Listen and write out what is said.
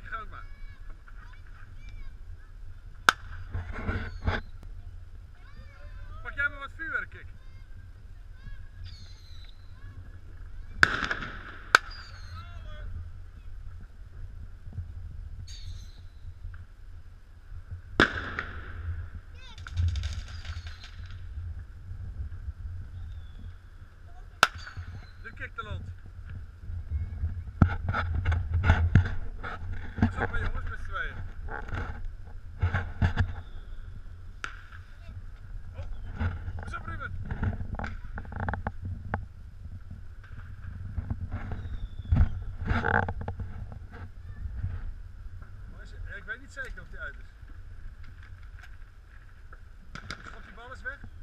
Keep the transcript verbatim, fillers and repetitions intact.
ga ook maar. Pak jij maar wat vuurwerk, kijk. De kiktalont. Pas op maar jongens, met z'n tweeën. Oh, pas op Ruben. Ik weet niet zeker of die uit is. Schop die bal eens weg.